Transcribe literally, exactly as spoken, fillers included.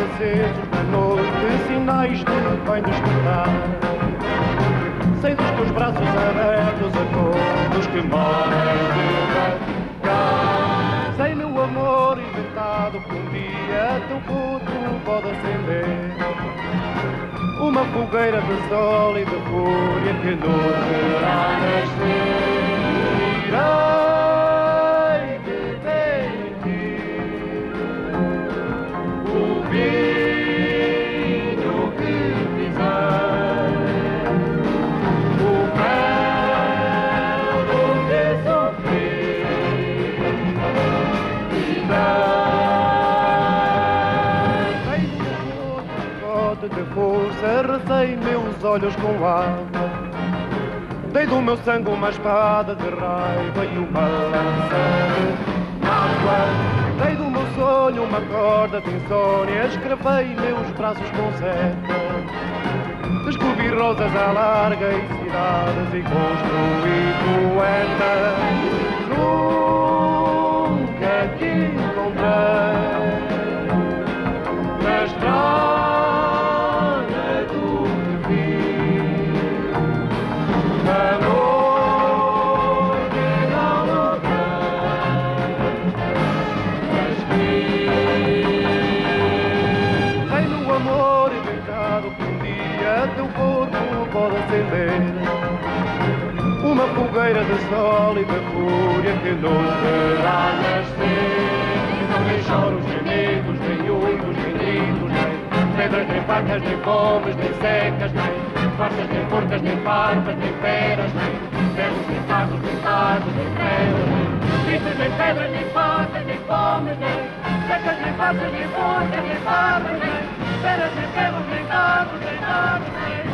acesos na noite, sinais de bem despertar. Sei dos teus braços abertos a todos que morrem de cá. Sei, meu amor inventado, que um dia teu corpo pode acender uma fogueira de sol e de fúria que nos verá nascer. Irei viver em ti o vinho que quiser, o mel do que sofri e dei de força, recei meus olhos com água. Dei do meu sangue uma espada de raiva e uma lança de água. Dei do meu sonho uma corda de insônia, escravei meus braços com seta. Descobri rosas à larga e cidades e construí poeta. Nunca te encontrei na estrada teu corpo pode acender uma fogueira de sol e de fúria que nos verá nascer. Não tem choros, nem medos, nem uivos, nem gritos, nem pedras, nem facas, nem fomes, nem secas, nem farsas, nem porcas, nem farpas, nem feras, nem ferros, nem pagos, nem pagos, nem pedras, nem gritos, nem pedras, nem facas, nem fomes, nem secas, nem farsas, nem porcas, nem farpas, nem feras, nem ferros, nem carros, nem nada, nem